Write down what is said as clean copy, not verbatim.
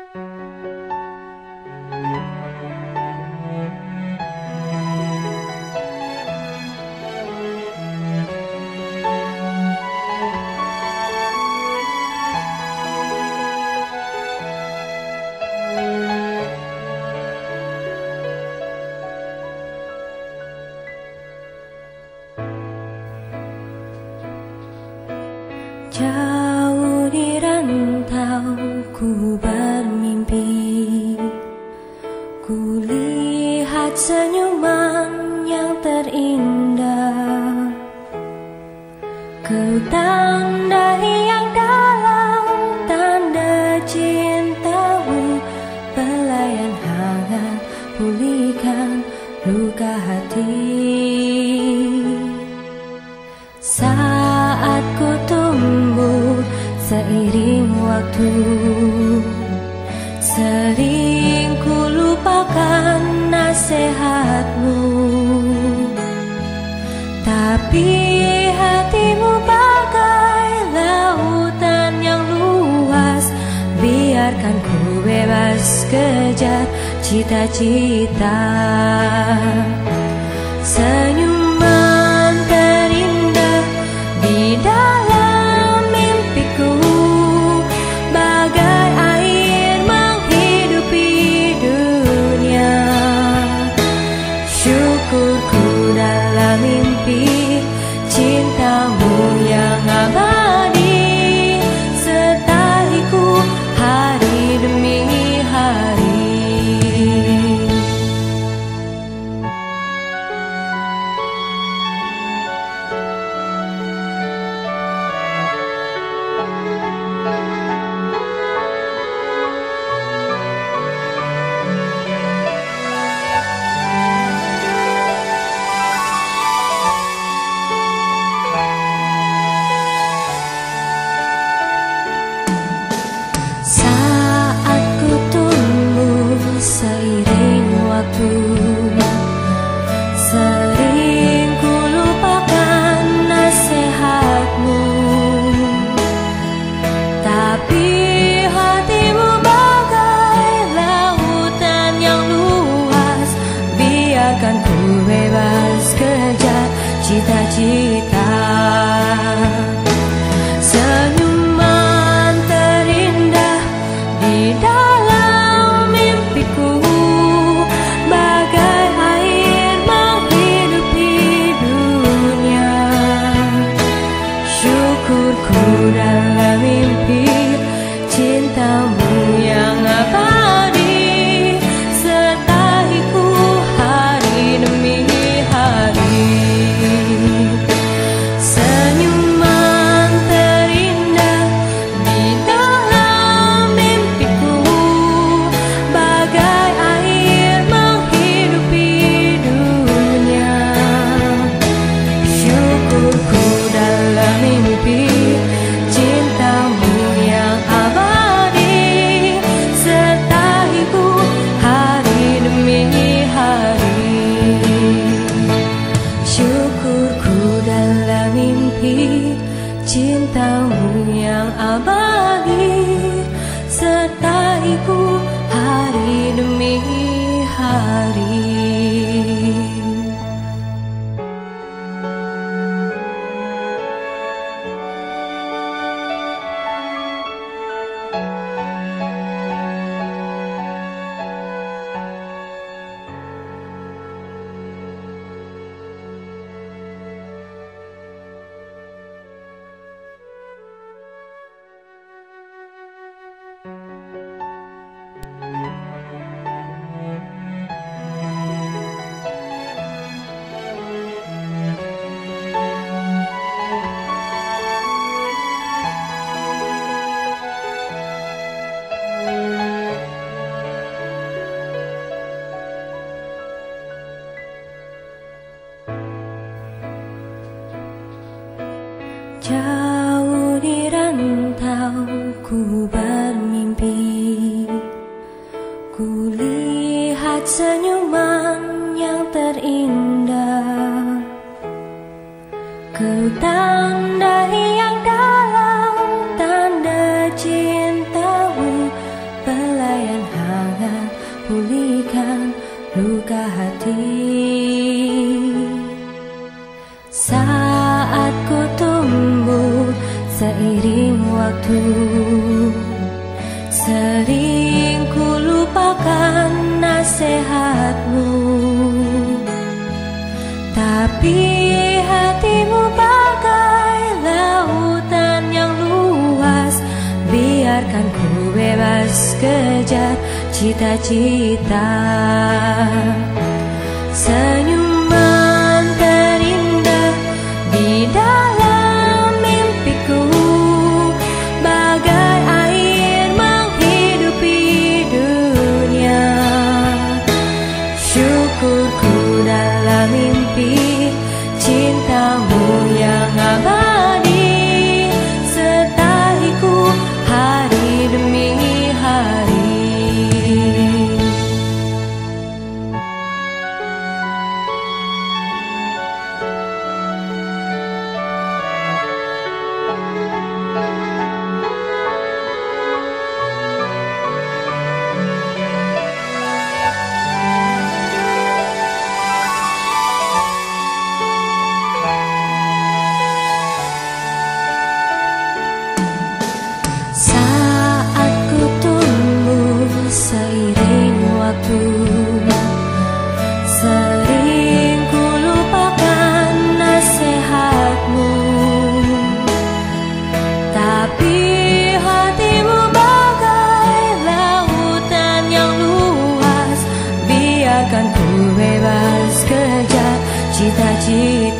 Jauh di rantau ku bermimpi, ku lihat senyuman yang terindah, ku tandai yang dalam tanda cintamu, pelayan hangat pulihkan luka hati. Saat ku tumbuh seiring waktu, sering ku lupakan nasihatmu, tapi hatimu bagai lautan yang luas, biarkan ku bebas kejar cita-cita. Senyuman terindah di dalam mimpiku, bagai air menghidupi dunia. Syukurku dalam mimpi, cintamu yang abadi sertaiku hari demi hari. Saat ku tumbuh seiring waktu, sering ku lupakan nasihatmu, tapi hatimu bagai lautan yang luas, biarkan ku bebas kejar cita-cita. Senyuman terindah di dalam mimpiku, bagai air menghidupi dunia. Syukurku dalam mimpi, cintamu yang abadi sertaiku hari demi hari. Senyuman terindah di dalam mimpiku, bagai air menghidupi dunia. Syukurku dalam mimpi, cintamu yang abadi sertaiku hari demi hari. Syukurku dalam mimpi, cintamu yang abadi sertaiku hari demi hari. Jauh di rantau ku bermimpi, ku lihat senyuman yang terindah, ku tandai yang dalam tanda cintamu, pelayan pulihkan luka hati. Saat ku tumbuh seiring waktu, sering ku lupakan nasihatmu, tapi hatimu bagai lautan yang luas. Biarkan ku bebas kejar cita-cita. Senyuman terindah di dalam mimpiku, bagai air menghidupi dunia. Syukurku dalam mimpi cintamu yang abadi, sertaiku hari demi hari. Saat ku tumbuh seiring waktu, sering ku lupakan nasihatmu, tapi hatimu bagai lautan yang luas. Biarkan ku bebas kejar cita-cita.